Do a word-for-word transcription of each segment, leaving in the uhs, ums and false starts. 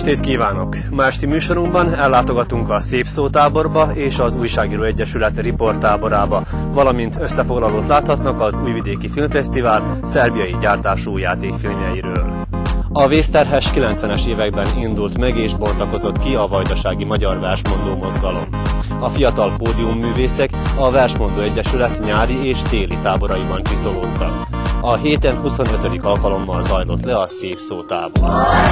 estét kívánok! Ma esti műsorunkban ellátogatunk a Szép Szó táborba és az Újságíró Egyesület riporttáborába, valamint összefoglalót láthatnak az Újvidéki Filmfesztivál szerbiai gyártású játékfilmjeiről. A vészterhes kilencvenes években indult meg és bontakozott ki a vajdasági magyar versmondó mozgalom. A fiatal pódiumművészek a Versmondó Egyesület nyári és téli táboraiban csiszolódtak. A héten huszonötödik alkalommal zajlott le a Szép Szó tábor.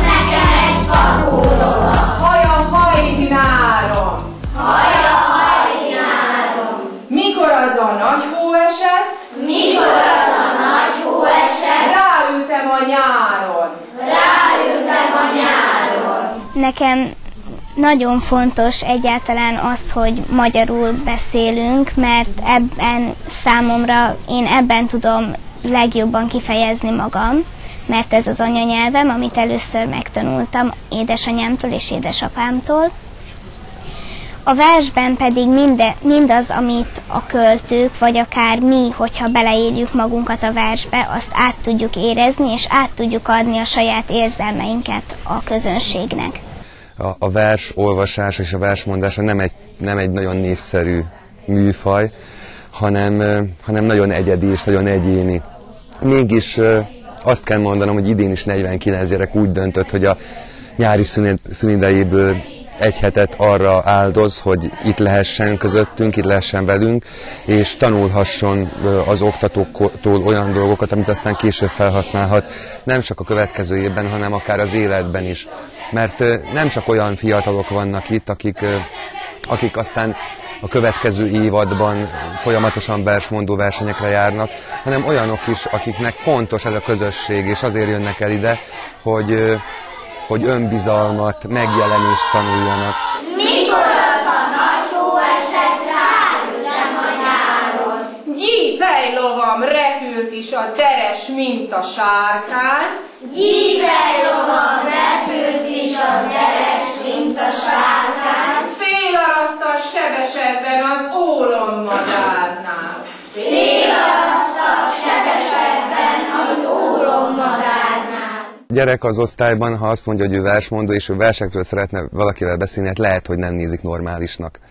Haja hajt nyáron! Haja hajt nyáron! Mikor az a nagy hó esett? Mikor az a nagy hó esett? Ráültem a nyáron! Ráültem a nyáron! Nekem nagyon fontos egyáltalán az, hogy magyarul beszélünk, mert ebben számomra, én ebben tudom legjobban kifejezni magam, mert ez az anyanyelvem, amit először megtanultam édesanyámtól és édesapámtól. A versben pedig minde, mindaz, amit a költők, vagy akár mi, hogyha beleírjuk magunkat a versbe, azt át tudjuk érezni, és át tudjuk adni a saját érzelmeinket a közönségnek. A, a vers olvasása és a versmondása nem egy, nem egy nagyon népszerű műfaj, hanem, hanem nagyon egyedi és nagyon egyéni. Mégis azt kell mondanom, hogy idén is negyvenkilenc gyerek úgy döntött, hogy a nyári szünidejéből egy hetet arra áldoz, hogy itt lehessen közöttünk, itt lehessen velünk, és tanulhasson az oktatóktól olyan dolgokat, amit aztán később felhasználhat, nem csak a következő évben, hanem akár az életben is. Mert nem csak olyan fiatalok vannak itt, akik, akik aztán a következő évadban folyamatosan versmondó versenyekre járnak, hanem olyanok is, akiknek fontos ez a közösség, és azért jönnek el ide, hogy, hogy önbizalmat, megjelenést tanuljanak. Mikor az a nagy hó esett, ráültem a nyáron. Gyípej lovam repült is a deres, mint a sárkány. Gyípej lovam repült is a deres, mint a sárkány. Félarasztal sebesebben az ólommadárnál. Félarasztal sebesebben az ólommadárnál. Gyerek az osztályban, ha azt mondja, hogy ő versmondó, és ő versekről szeretne valakivel beszélni, hát lehet, hogy nem nézik normálisnak.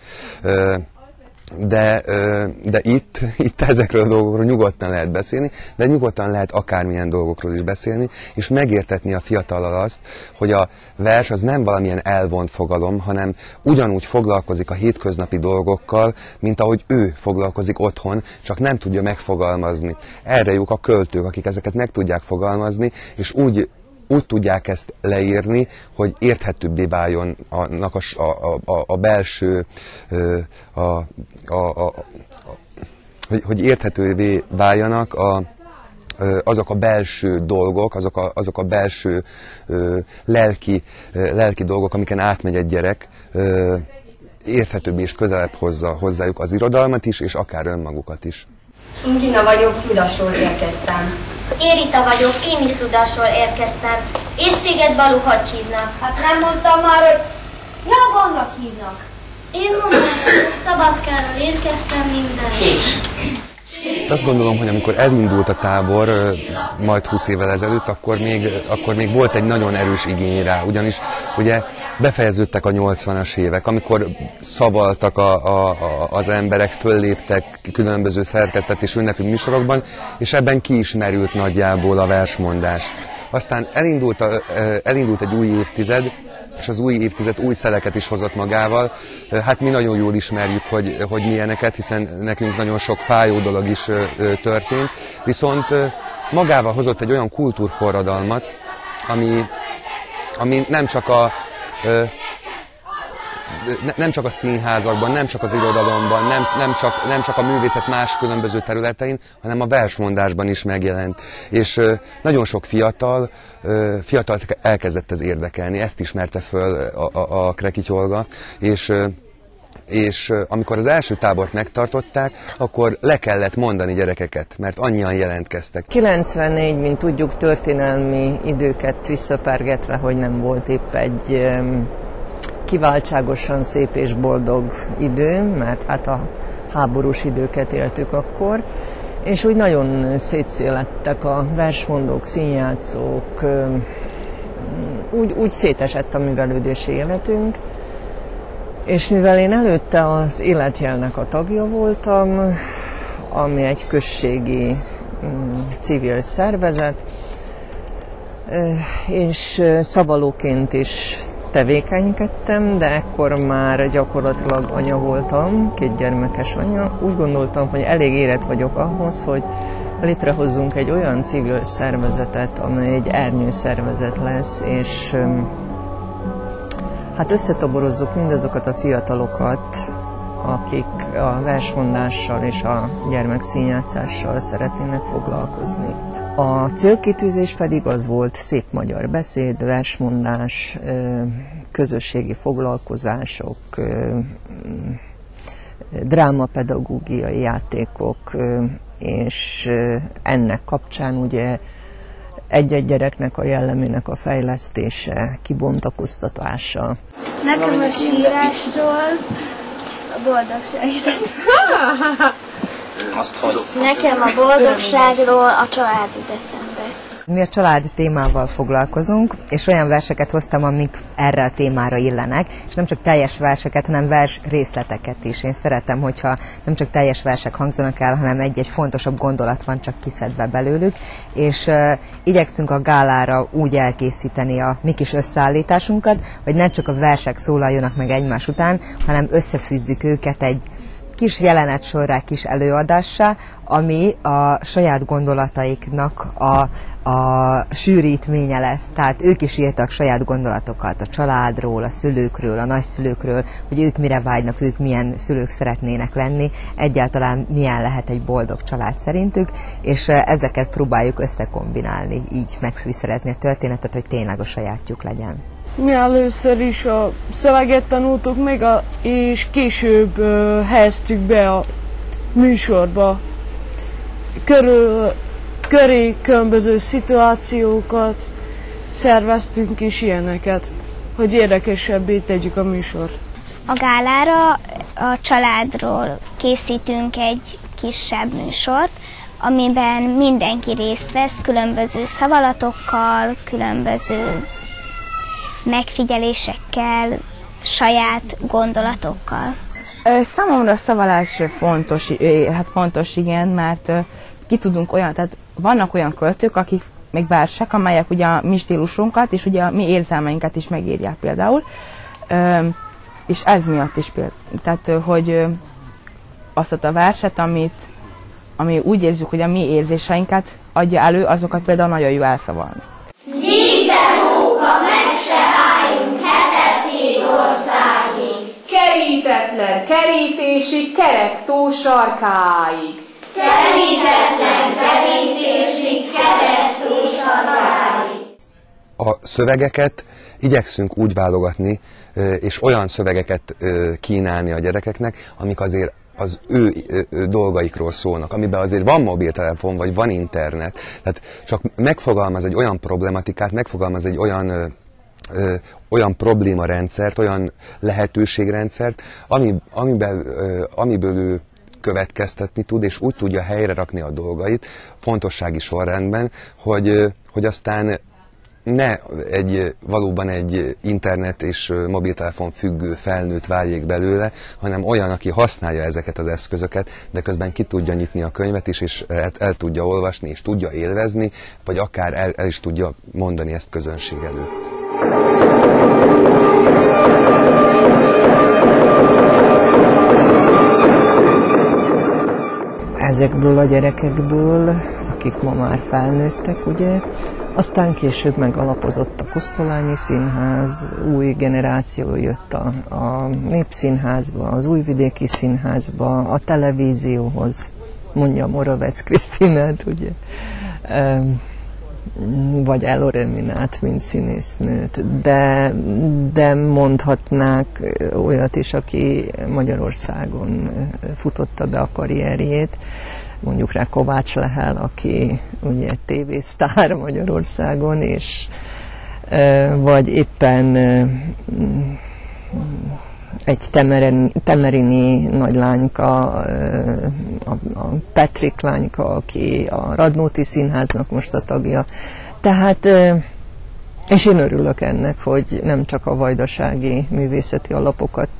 De, de itt, itt ezekről a dolgokról nyugodtan lehet beszélni, de nyugodtan lehet akármilyen dolgokról is beszélni, és megértetni a fiatallal azt, hogy a vers az nem valamilyen elvont fogalom, hanem ugyanúgy foglalkozik a hétköznapi dolgokkal, mint ahogy ő foglalkozik otthon, csak nem tudja megfogalmazni. Erre jók a költők, akik ezeket meg tudják fogalmazni, és úgy úgy tudják ezt leírni, hogy érthetőbbé váljon annak a, a, a, a belső, a, a, a, a, hogy, hogy érthetővé váljanak a, azok a belső dolgok, azok a, azok a belső lelki, lelki dolgok, amiken átmegy egy gyerek, érthetőbbé és közelebb hozza hozzájuk az irodalmat is, és akár önmagukat is. Én Gina vagyok, Rudasról érkeztem. Én Rita vagyok, én is Rudasról érkeztem. És téged Balú, hogy hívnak? Hát nem mondtam már, hogy Javannak hívnak. Én honnan vagyok, Szabadkáról érkeztem minden. Azt gondolom, hogy amikor elindult a tábor, majd húsz évvel ezelőtt, akkor még, akkor még volt egy nagyon erős igény rá, ugyanis ugye befejeződtek a nyolcvanas évek, amikor szavaltak a, a, a, az emberek, fölléptek különböző szerkesztetés ünnepi műsorokban, és ebben ki is merült nagyjából a versmondás. Aztán elindult, a, elindult egy új évtized, és az új évtized új szeleket is hozott magával. Hát mi nagyon jól ismerjük, hogy, hogy milyeneket, hiszen nekünk nagyon sok fájó dolog is történt, viszont magával hozott egy olyan kultúrforradalmat, ami, ami nem csak a nem csak a színházakban, nem csak az irodalomban, nem, nem, csak, nem csak a művészet más különböző területein, hanem a versmondásban is megjelent. És nagyon sok fiatal, fiatal elkezdett ez érdekelni, ezt ismerte föl a, a, a Krekics Olga, és, és amikor az első tábort megtartották, akkor le kellett mondani gyerekeket, mert annyian jelentkeztek. kilencvennégy, mint tudjuk, történelmi időket visszapárgetve, hogy nem volt épp egy kiváltságosan szép és boldog idő, mert hát a háborús időket éltük akkor, és úgy nagyon szétszélettek a versmondók, színjátszók, úgy, úgy szétesett a művelődési életünk, és mivel én előtte az Életjelnek a tagja voltam, ami egy községi mm, civil szervezet, és szavalóként is tevékenykedtem, de ekkor már gyakorlatilag anya voltam, két gyermekes anya. Úgy gondoltam, hogy elég érett vagyok ahhoz, hogy létrehozzunk egy olyan civil szervezetet, amely egy ernyőszervezet lesz, és hát összetoborozzuk mindazokat a fiatalokat, akik a versmondással és a gyermekszínjátszással szeretnének foglalkozni. A célkitűzés pedig az volt: szép magyar beszéd, versmondás, közösségi foglalkozások, drámapedagógiai játékok, és ennek kapcsán ugye egy-egy gyereknek a jellemének a fejlesztése, kibontakoztatása. Nekem a sírásról a boldogság jutott. Nekem a boldogságról a család jut eszembe. Mi a családi témával foglalkozunk, és olyan verseket hoztam, amik erre a témára illenek, és nem csak teljes verseket, hanem vers részleteket is. Én szeretem, hogyha nem csak teljes versek hangzanak el, hanem egy-egy fontosabb gondolat van csak kiszedve belőlük, és uh, igyekszünk a gálára úgy elkészíteni a mi kis összeállításunkat, hogy ne csak a versek szólaljonak meg egymás után, hanem összefűzzük őket egy kis jelenetsorrá, kis előadássá, ami a saját gondolataiknak a, a sűrítménye lesz. Tehát ők is írtak saját gondolatokat a családról, a szülőkről, a nagyszülőkről, hogy ők mire vágynak, ők milyen szülők szeretnének lenni, egyáltalán milyen lehet egy boldog család szerintük, és ezeket próbáljuk összekombinálni, így megfűszerezni a történetet, hogy tényleg a sajátjuk legyen. Mi először is a szöveget tanultuk meg, a, és később uh, helyeztük be a műsorba. Körül, köré különböző szituációkat szerveztünk és ilyeneket, hogy érdekesebbé tegyük a műsort. A gálára a családról készítünk egy kisebb műsort, amiben mindenki részt vesz különböző szavalatokkal, különböző megfigyelésekkel, saját gondolatokkal. Számomra a szavalás fontos, hát fontos igen, mert ki tudunk olyan, tehát vannak olyan költők, akik még versek, amelyek ugye a mi stílusunkat és ugye a mi érzelmeinket is megírják például, és ez miatt is például, tehát hogy azt a verset, amit, ami úgy érzük, hogy a mi érzéseinket adja elő, azokat például nagyon jó elszavalni. Kerítetlen kerítési kerek tó sarkáig. Kerítetlen kerítési kerek tó sarkáig. A szövegeket igyekszünk úgy válogatni, és olyan szövegeket kínálni a gyerekeknek, amik azért az ő dolgaikról szólnak, amiben azért van mobiltelefon, vagy van internet. Tehát csak megfogalmaz egy olyan problematikát, megfogalmaz egy olyan Ö, olyan problémarendszert, olyan lehetőségrendszert, ami, amiben, ö, amiből ő következtetni tud, és úgy tudja helyre rakni a dolgait fontossági sorrendben, hogy, ö, hogy aztán ne egy, valóban egy internet és mobiltelefon függő felnőtt váljék belőle, hanem olyan, aki használja ezeket az eszközöket, de közben ki tudja nyitni a könyvet is, és el, el tudja olvasni, és tudja élvezni, vagy akár el, el is tudja mondani ezt közönség előtt. Ezekből a gyerekekből, akik ma már felnőttek, ugye, aztán később megalapozott a Kosztolányi Színház, új generáció jött a, a Népszínházba, az Újvidéki Színházba, a televízióhoz, mondja Moravec Krisztinát, ugye, vagy Eloreminát, mint színésznőt, de, de mondhatnák olyat is, aki Magyarországon futotta be a karrierjét, mondjuk rá Kovács Lehel, aki ugye tévésztár Magyarországon, és vagy éppen egy temerini, temerini nagylányka, a, a Petrik lányka, aki a Radnóti Színháznak most a tagja. Tehát És én örülök ennek, hogy nem csak a vajdasági művészeti alapokat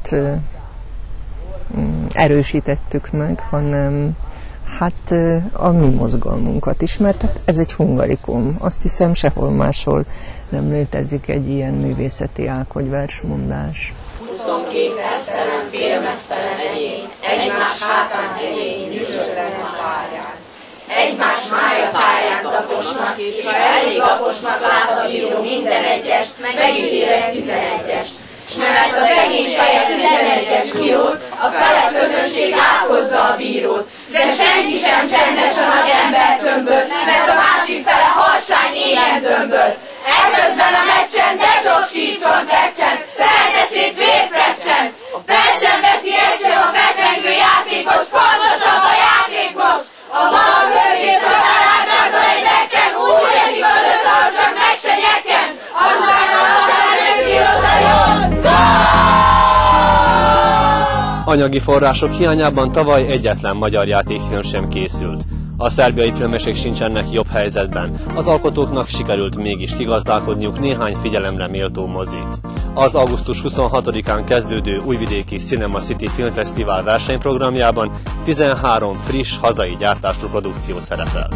erősítettük meg, hanem hát a mi mozgalmunkat is, mert hát ez egy hungarikum. Azt hiszem, sehol máshol nem létezik egy ilyen művészeti ág, versmondás. huszonkét esztelen, félmeztelen egyén, egymás hátán egyén, nyüzsöglen a párján. Egymás mája táján taposnak, és ha elég aposnak lát a bíró minden egyest, megítélek tizenegyest. S mert a szegény feje tizenegyes kirót, a fele közönség áthozza a bírót. De senki sem csendes a nagy ember tömböl, mert a másik fele harsány éjjel dömböl. Eközben a meccsen, de sok sípson tekcsen, szerelmesét vérfrecsen. Fel sem veszi el sem a fetrengő játékos, fontosabb a játék most. A bal közép csatár átrázza egy bekken, úgy esik az összehal, csak meg se nyekken. Aztán a labdán megszírozza jól. Anyagi források hiányában tavaly egyetlen magyar játékfilm sem készült. A szerbiai filmesek sincsenek jobb helyzetben, az alkotóknak sikerült mégis kigazdálkodniuk néhány figyelemre méltó mozit. Az augusztus huszonhatodikán kezdődő újvidéki Cinema City Filmfesztivál versenyprogramjában tizenhárom friss hazai gyártású produkció szerepel.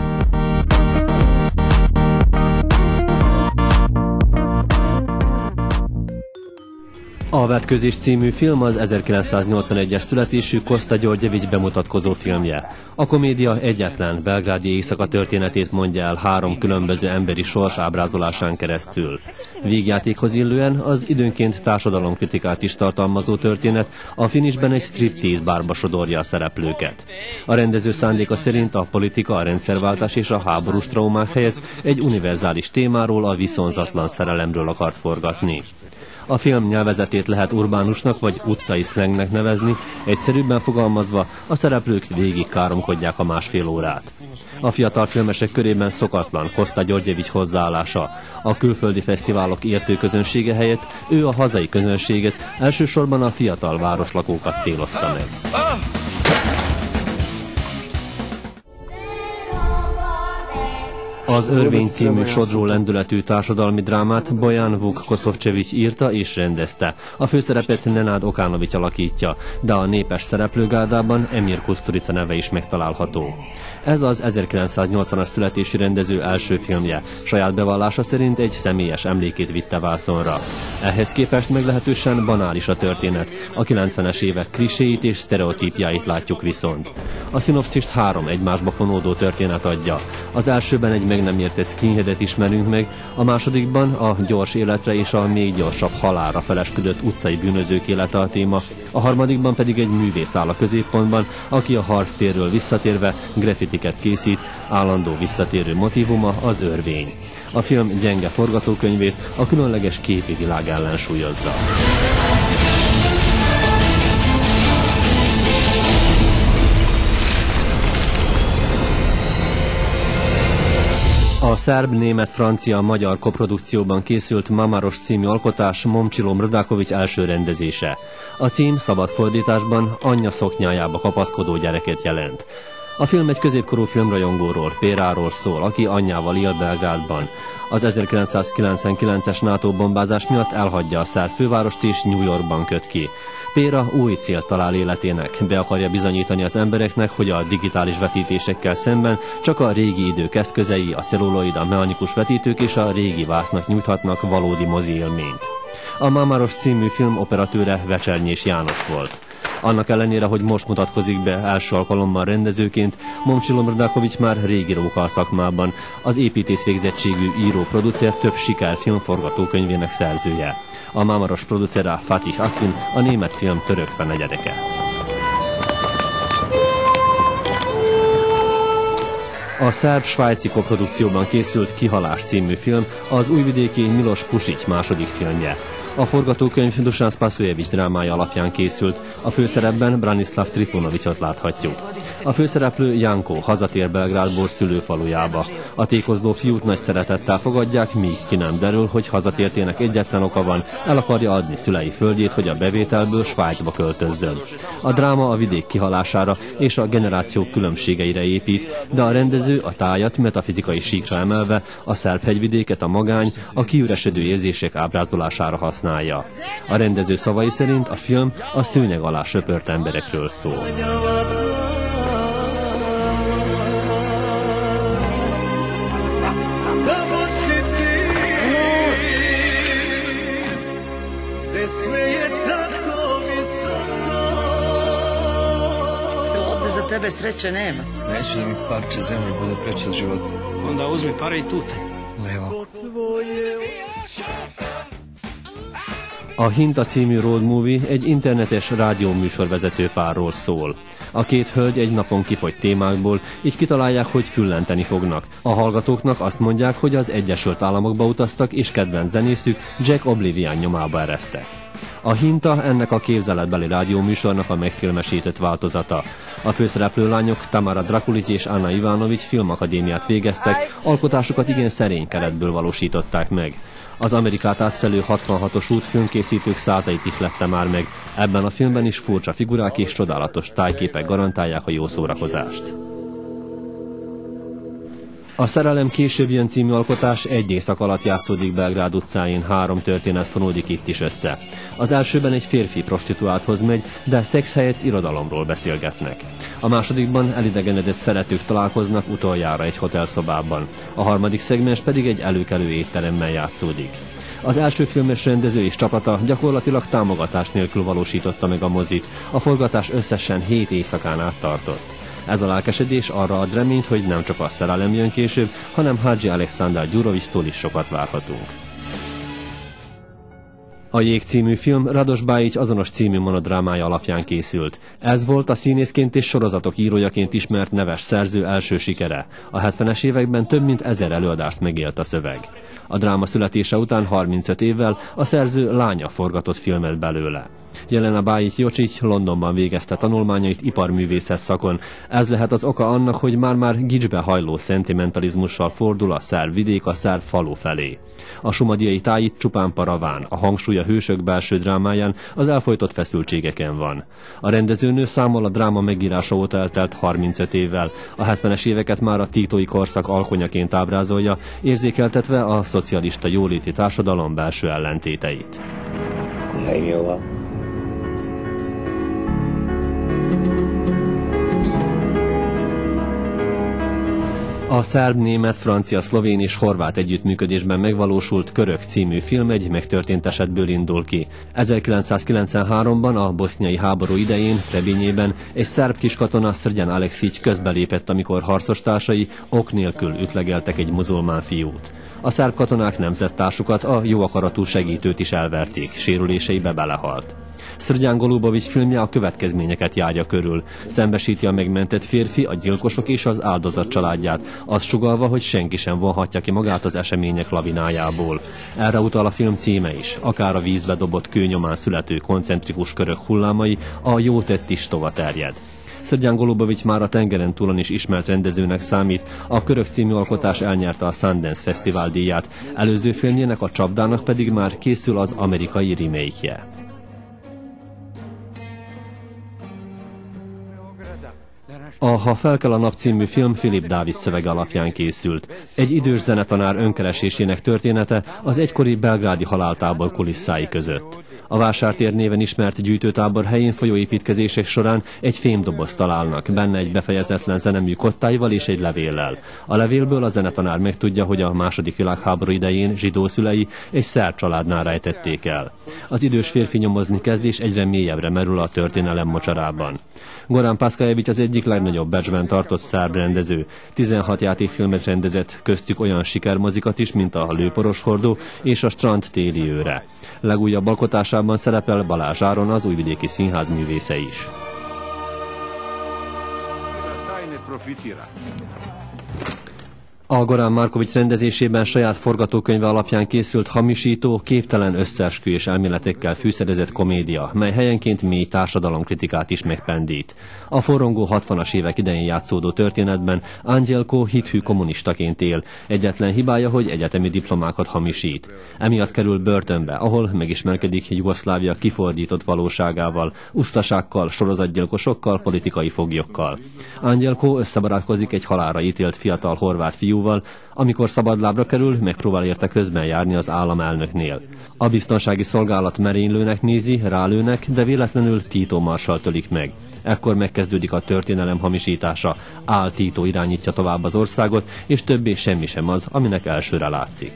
A Vetközés című film az ezerkilencszáznyolcvanegyes születésű Kosta Györgyevics bemutatkozó filmje. A komédia egyetlen belgrádi éjszaka történetét mondja el három különböző emberi sors ábrázolásán keresztül. Vígjátékhoz illően az időnként társadalomkritikát is tartalmazó történet a finisben egy striptease bárba sodorja a szereplőket. A rendező szándéka szerint a politika, a rendszerváltás és a háborús traumák helyett egy univerzális témáról, a viszonzatlan szerelemről akart forgatni. A film nyelvezetét lehet urbánusnak vagy utcai szlengnek nevezni, egyszerűbben fogalmazva a szereplők végig káromkodják a másfél órát. A fiatal filmesek körében szokatlan Kosta Györgyevics hozzáállása. A külföldi fesztiválok értő közönsége helyett ő a hazai közönséget, elsősorban a fiatal városlakókat célozta meg. Az Örvény című sodró lendületű társadalmi drámát Bojan Vuk Koszovcsevics írta és rendezte. A főszerepet Nenad Okánovics alakítja, de a népes szereplőgárdában Emir Kusturica neve is megtalálható. Ez az ezerkilencszáznyolcvanas születésű rendező első filmje. Saját bevallása szerint egy személyes emlékét vitte vászonra. Ehhez képest meglehetősen banális a történet. A kilencvenes évek kliséit és sztereotípjáit látjuk viszont. A szinopszist három egymásba fonódó történet adja. Az elsőben egy meg nem értett skinheadet ismerünk meg, a másodikban a gyors életre és a még gyorsabb halálra felesküdött utcai bűnözők élete a téma, a harmadikban pedig egy művész áll a középpontban, aki a harctérről visszatérve graffitiket készít, állandó visszatérő motívuma az örvény. A film gyenge forgatókönyvét a különleges képi világ ellensúlyozza. A szerb, német, francia, magyar koprodukcióban készült Mamaros című alkotás Momcsilo Mrdakovics első rendezése. A cím szabad fordításban anyja szoknyájába kapaszkodó gyereket jelent. A film egy középkorú filmrajongóról, Péráról szól, aki anyjával él Belgrádban. Az ezerkilencszázkilencvenkilences NATO bombázás miatt elhagyja a szerb fővárost és New Yorkban köt ki. Péra új célt talál életének, be akarja bizonyítani az embereknek, hogy a digitális vetítésekkel szemben csak a régi idők eszközei, a celluloid, a mechanikus vetítők és a régi vásznak nyújthatnak valódi mozi élményt. A Mamaros című film operatőre Vecsernyés János volt. Annak ellenére, hogy most mutatkozik be első alkalommal rendezőként, Momcsilo Mrdakovics már régíró a szakmában, az építész végzettségű író-producer, több sikerfilm forgatókönyvének szerzője. A Mamaros producere Fatih Akin, a német film török fenegyedeke. A szerb-svájci koprodukcióban készült Kihalás című film az újvidéki Milos Pusics második filmje. A forgatókönyv Dusan Spasojevics drámája alapján készült. A főszerepben Branislav Trifunovicsot láthatjuk. A főszereplő Janko hazatér Belgrádból szülőfalujába. A tékozló fiút nagy szeretettel fogadják, míg ki nem derül, hogy hazatértének egyetlen oka van, el akarja adni szülei földjét, hogy a bevételből Svájcba költözzön. A dráma a vidék kihalására és a generációk különbségeire épít, de a rendező a tájat metafizikai síkra emelve a szerb hegyvidéket a magány, a kiüresedő érzések ábrázolására használja. A rendező szavai szerint a film a szőnyeg alá söpört emberekről szól. Za tebe sreće nema. Neću da mi parče zemlje bude preče od života. Onda uzmi pare i tutaj. Levo. A Hinta című road movie egy internetes rádióműsorvezető párról szól. A két hölgy egy napon kifogy témákból, így kitalálják, hogy füllenteni fognak. A hallgatóknak azt mondják, hogy az Egyesült Államokba utaztak, és kedvenc zenészük Jack Oblivion nyomába eredtek. A Hinta ennek a képzeletbeli rádióműsornak a megfilmesített változata. A főszereplő lányok Tamara Drakulic és Anna Ivanovic filmakadémiát végeztek, alkotásukat igen szerény keretből valósították meg. Az Amerikát átszelő hatvanhatos út filmkészítők százait ihlette már meg. Ebben a filmben is furcsa figurák és csodálatos tájképek garantálják a jó szórakozást. A Szerelem később jön című alkotás egy éjszak alatt játszódik Belgrád utcáin, három történet fonódik itt is össze. Az elsőben egy férfi prostituálthoz megy, de szex helyett irodalomról beszélgetnek. A másodikban elidegenedett szeretők találkoznak utoljára egy hotelszobában. A harmadik szegmens pedig egy előkelő étteremben játszódik. Az első filmes rendező és csapata gyakorlatilag támogatás nélkül valósította meg a mozit. A forgatás összesen hét éjszakán át tartott. Ez a lelkesedés arra ad reményt, hogy nem csak a Szerelem jön később, hanem Hadji Aleksandar Gyurovictól is sokat várhatunk. A Jég című film Rados Bajic azonos című monodrámája alapján készült. Ez volt a színészként és sorozatok írójaként ismert neves szerző első sikere. A hetvenes években több mint ezer előadást megélt a szöveg. A dráma születése után harmincöt évvel a szerző lánya forgatott filmet belőle. Jelena Bajic Jocic Londonban végezte tanulmányait iparművészet szakon. Ez lehet az oka annak, hogy már-már gicsbe hajló szentimentalizmussal fordul a szerb vidék a szerb falu felé. A sumadiai táj itt csupán paraván, a hangsúly a hősök belső drámáján, az elfojtott feszültségeken van. A rendezőnő számol a dráma megírása óta eltelt harmincöt évvel. A hetvenes éveket már a títói korszak alkonyaként ábrázolja, érzékeltetve a szocialista jóléti társadalom belső ellentéteit. A szerb, német, francia, szlovén és horvát együttműködésben megvalósult Körök című film egy megtörtént esetből indul ki. ezerkilencszázkilencvenháromban a boszniai háború idején Trebinjében egy szerb kiskatona, Srđan Aleksić közbelépett, amikor harcostársai ok nélkül ütlegeltek egy muzulmán fiút. A szerb katonák nemzettársukat, a jó akaratú segítőt is elverték, sérüléseibe belehalt. Srđan Golubović filmje a következményeket járja körül. Szembesíti a megmentett férfi, a gyilkosok és az áldozat családját, azt sugallva, hogy senki sem vonhatja ki magát az események lavinájából. Erre utal a film címe is, akár a vízbe dobott kő nyomán születő koncentrikus körök hullámai, a jó tett is tova terjed. Srđan Golubović már a tengeren túlon is ismert rendezőnek számít, a Körök című alkotás elnyerte a Sundance Fesztivál díját, előző filmjének, a Csapdának pedig már készül az amerikai remake-je. A Ha felkel a nap című film Philip Davis szövege alapján készült. Egy idős zenetanár önkeresésének története az egykori belgrádi haláltábor kulisszái között. A Vásártér néven ismert gyűjtőtábor helyén folyó építkezések során egy fémdobozt találnak, benne egy befejezetlen zenemű kottáival és egy levéllel. A levélből a zenetanár megtudja, hogy a második világháború idején zsidó szülei egy szerb családnál rejtették el. Az idős férfi nyomozni kezd, és egyre mélyebbre merül a történelem mocsarában. Goran Paskajević az egyik legnagyobb becsben tartott szerb rendező. tizenhat játékfilmet rendezett, köztük olyan sikermozikat is, mint a Lőporos hordó és a Strand téli őre. Legújabb alkotásában szerepel Balázs Áron, az Újvidéki Színház művésze is. A Goran Markovics rendezésében saját forgatókönyve alapján készült hamisító, képtelen összeesküvés elméletekkel fűszerezett komédia, mely helyenként mély társadalomkritikát is megpendít. A forrongó hatvanas évek idején játszódó történetben Angyelko hithű kommunistaként él. Egyetlen hibája, hogy egyetemi diplomákat hamisít. Emiatt kerül börtönbe, ahol megismerkedik Jugoszlávia kifordított valóságával, usztasákkal, sorozatgyilkosokkal, politikai foglyokkal. Angyelko összebarátkozik egy halálra ítélt fiatal horvát fiúval, amikor szabadlábra kerül, megpróbál érte közben járni az államelnöknél. A biztonsági szolgálat merénylőnek nézi, rálőnek, de véletlenül Tito marsalt ölik meg. Ekkor megkezdődik a történelem hamisítása. Ál Tito irányítja tovább az országot, és többé semmi sem az, aminek elsőre látszik.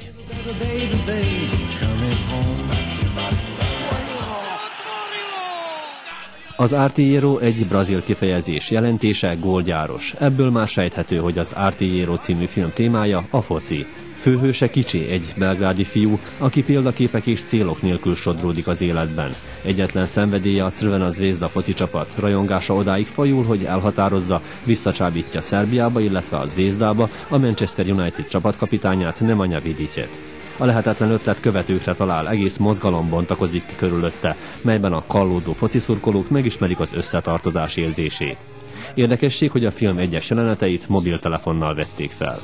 Az artillero egy brazil kifejezés, jelentése gólgyáros. Ebből már sejthető, hogy az Artillero című film témája a foci. Főhőse kicsi, egy belgrádi fiú, aki példaképek és célok nélkül sodródik az életben. Egyetlen szenvedélye a Crvena Zvezda foci csapat. Rajongása odáig fajul, hogy elhatározza, visszacsábítja Szerbiába, illetve a Zvezdába a Manchester United csapatkapitányát, Nemanja Vidicet. A lehetetlen ötlet követőkre talál, egész mozgalom bontakozik körülötte, melyben a kallódó fociszurkolók megismerik az összetartozás érzését. Érdekesség, hogy a film egyes jeleneteit mobiltelefonnal vették fel.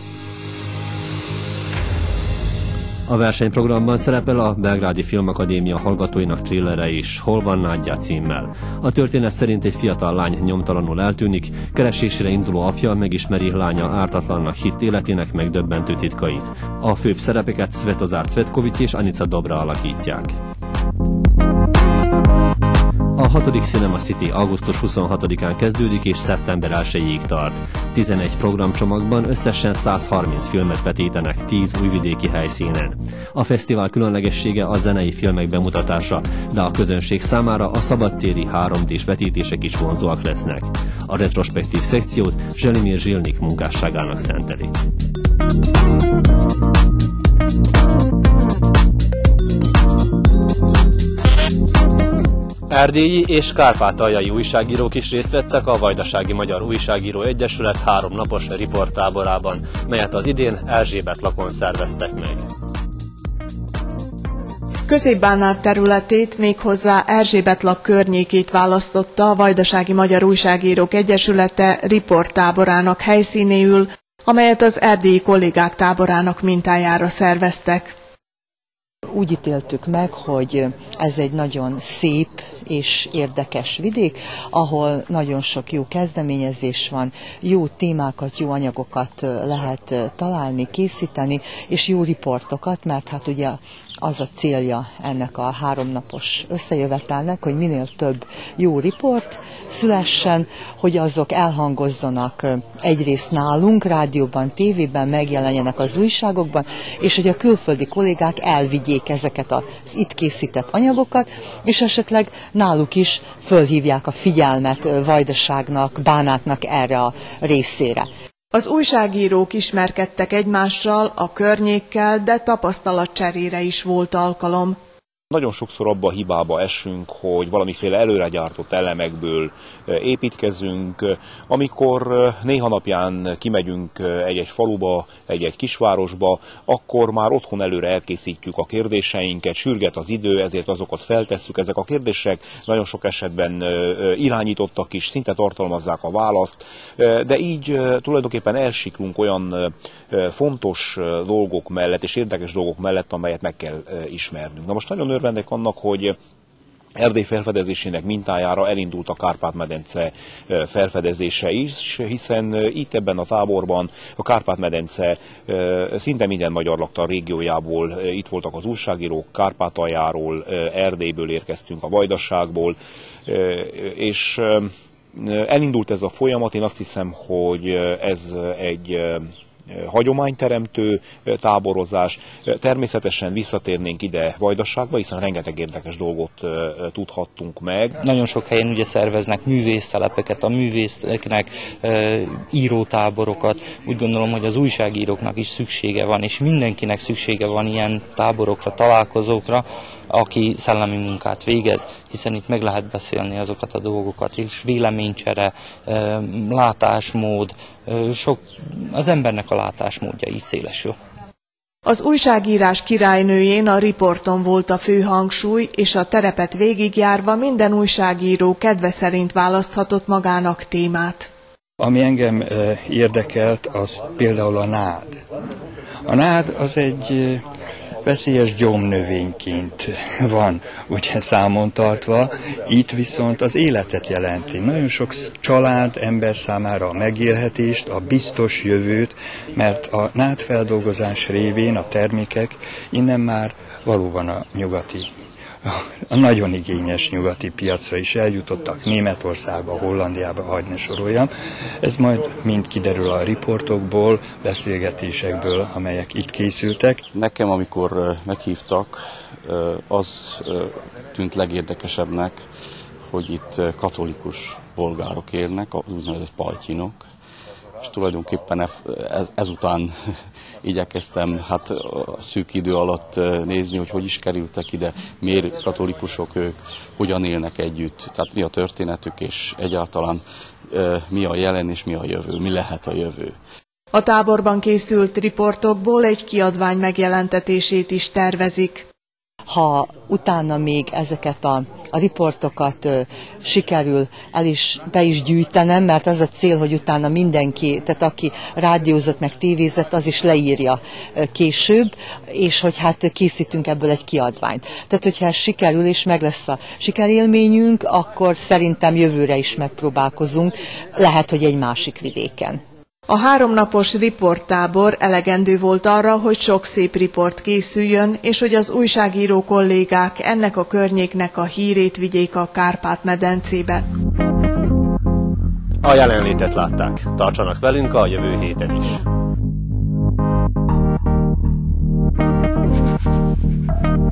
A versenyprogramban szerepel a Belgrádi Filmakadémia hallgatóinak thrillere is, Hol van Nadja címmel. A történet szerint egy fiatal lány nyomtalanul eltűnik, keresésre induló apja megismeri lánya ártatlannak hitt életének megdöbbentő titkait. A főbb szerepeket Svetozar Cvetkovics és Anica Dobra alakítják. A hatodik Cinema City augusztus huszonhatodikán kezdődik és szeptember elsejéig tart. tizenegy programcsomagban összesen száz harminc filmet vetítenek tíz újvidéki helyszínen. A fesztivál különlegessége a zenei filmek bemutatása, de a közönség számára a szabadtéri három dés vetítések is vonzóak lesznek. A retrospektív szekciót Zselimir Zsilnik munkásságának szentelik. Erdélyi és kárpátaljai újságírók is részt vettek a Vajdasági Magyar Újságíró Egyesület háromnapos riporttáborában, melyet az idén Erzsébetlakon szerveztek meg. Közép-Bánát területét, méghozzá Erzsébetlak környékét választotta a Vajdasági Magyar Újságírók Egyesülete riporttáborának helyszínéül, amelyet az erdélyi kollégák táborának mintájára szerveztek. Úgy ítéltük meg, hogy ez egy nagyon szép és érdekes vidék, ahol nagyon sok jó kezdeményezés van, jó témákat, jó anyagokat lehet találni, készíteni, és jó riportokat, mert hát ugye az a célja ennek a háromnapos összejövetelnek, hogy minél több jó riport szülessen, hogy azok elhangozzanak egyrészt nálunk, rádióban, tévében, megjelenjenek az újságokban, és hogy a külföldi kollégák elvigyék ezeket az itt készített anyagokat, és esetleg náluk is fölhívják a figyelmet Vajdaságnak, Bánátnak erre a részére. Az újságírók ismerkedtek egymással, a környékkel, de tapasztalatcserére is volt alkalom. Nagyon sokszor abba a hibába esünk, hogy valamiféle előregyártott elemekből építkezünk, amikor néha napján kimegyünk egy-egy faluba, egy-egy kisvárosba, akkor már otthon előre elkészítjük a kérdéseinket, sürget az idő, ezért azokat feltesszük. Ezek a kérdések nagyon sok esetben irányítottak is, szinte tartalmazzák a választ, de így tulajdonképpen elsiklunk olyan fontos dolgok mellett és érdekes dolgok mellett, amelyet meg kell ismernünk. Na most nagyon örvendek annak, hogy Erdély felfedezésének mintájára elindult a Kárpát-medence felfedezése is, hiszen itt ebben a táborban a Kárpát-medence szinte minden magyar lakta régiójából itt voltak az újságírók, Kárpátaljáról, Erdélyből érkeztünk, a Vajdaságból, és elindult ez a folyamat. Én azt hiszem, hogy ez egy hagyományteremtő táborozás. Természetesen visszatérnénk ide Vajdaságba, hiszen rengeteg érdekes dolgot tudhattunk meg. Nagyon sok helyen ugye szerveznek művésztelepeket, a művészeknek írótáborokat. Úgy gondolom, hogy az újságíróknak is szüksége van, és mindenkinek szüksége van ilyen táborokra, találkozókra, aki szellemi munkát végez, hiszen itt meg lehet beszélni azokat a dolgokat, és véleménycsere, látásmód, sok, az embernek a látásmódja így szélesül. Az újságírás királynőjén a riporton volt a fő hangsúly, és a terepet végigjárva minden újságíró kedve szerint választhatott magának témát. Ami engem érdekelt, az például a nád. A nád az egy veszélyes gyomnövényként van ugye számon tartva, itt viszont az életet jelenti. Nagyon sok család, ember számára a megélhetést, a biztos jövőt, mert a nádfeldolgozás révén a termékek innen már valóban a nyugati, a nagyon igényes nyugati piacra is eljutottak, Németországba, Hollandiába, hadd ne soroljam. Ez majd mind kiderül a riportokból, beszélgetésekből, amelyek itt készültek. Nekem, amikor meghívtak, az tűnt legérdekesebbnek, hogy itt katolikus bolgárok élnek, az úgynevezett paltyinok, és tulajdonképpen ez, ezután igyekeztem hát a szűk idő alatt nézni, hogy hogy is kerültek ide, miért katolikusok ők, hogyan élnek együtt, tehát mi a történetük, és egyáltalán mi a jelen és mi a jövő, mi lehet a jövő. A táborban készült riportokból egy kiadvány megjelentetését is tervezik. Ha utána még ezeket a, a riportokat ö, sikerül el is, be is gyűjtenem, mert az a cél, hogy utána mindenki, tehát aki rádiózott meg tévézett, az is leírja ö, később, és hogy hát készítünk ebből egy kiadványt. Tehát, hogyha ez sikerül és meg lesz a sikerélményünk, akkor szerintem jövőre is megpróbálkozunk, lehet, hogy egy másik vidéken. A háromnapos riporttábor elegendő volt arra, hogy sok szép riport készüljön, és hogy az újságíró kollégák ennek a környéknek a hírét vigyék a Kárpát-medencébe. A jelenlétet látták. Tartsanak velünk a jövő héten is.